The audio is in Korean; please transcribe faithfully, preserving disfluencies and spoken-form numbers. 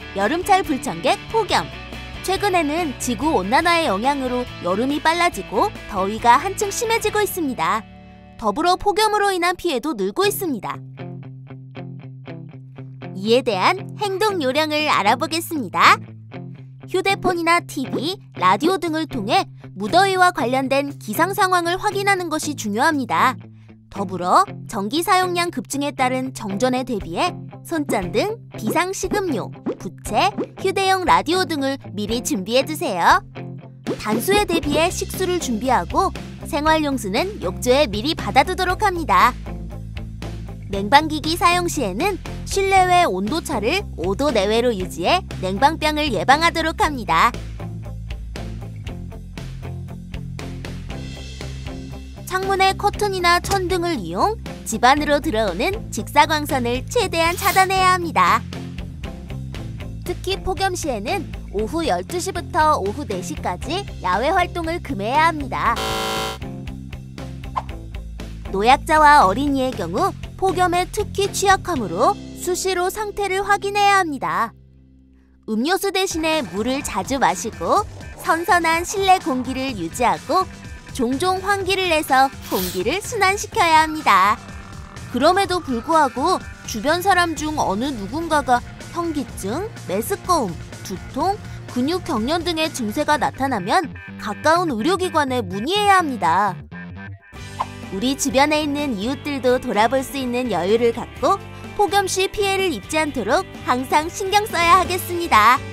여름철 불청객 폭염. 최근에는 지구온난화의 영향으로 여름이 빨라지고 더위가 한층 심해지고 있습니다. 더불어 폭염으로 인한 피해도 늘고 있습니다. 이에 대한 행동 요령을 알아보겠습니다. 휴대폰이나 티비, 라디오 등을 통해 무더위와 관련된 기상 상황을 확인하는 것이 중요합니다. 더불어 전기 사용량 급증에 따른 정전에 대비해 손전등, 비상식음료, 부채, 휴대용 라디오 등을 미리 준비해두세요. 단수에 대비해 식수를 준비하고 생활용수는 욕조에 미리 받아두도록 합니다. 냉방기기 사용 시에는 실내외 온도차를 오 도 내외로 유지해 냉방병을 예방하도록 합니다. 창문의 커튼이나 천 등을 이용 집 안으로 들어오는 직사광선을 최대한 차단해야 합니다. 특히 폭염 시에는 오후 열두 시부터 오후 네 시까지 야외 활동을 금해야 합니다. 노약자와 어린이의 경우 폭염에 특히 취약하므로 수시로 상태를 확인해야 합니다. 음료수 대신에 물을 자주 마시고 선선한 실내 공기를 유지하고 종종 환기를 내서 공기를 순환시켜야 합니다. 그럼에도 불구하고 주변 사람 중 어느 누군가가 현기증, 메스꺼움, 두통, 근육 경련 등의 증세가 나타나면 가까운 의료기관에 문의해야 합니다. 우리 주변에 있는 이웃들도 돌아볼 수 있는 여유를 갖고 폭염 시 피해를 입지 않도록 항상 신경 써야 하겠습니다.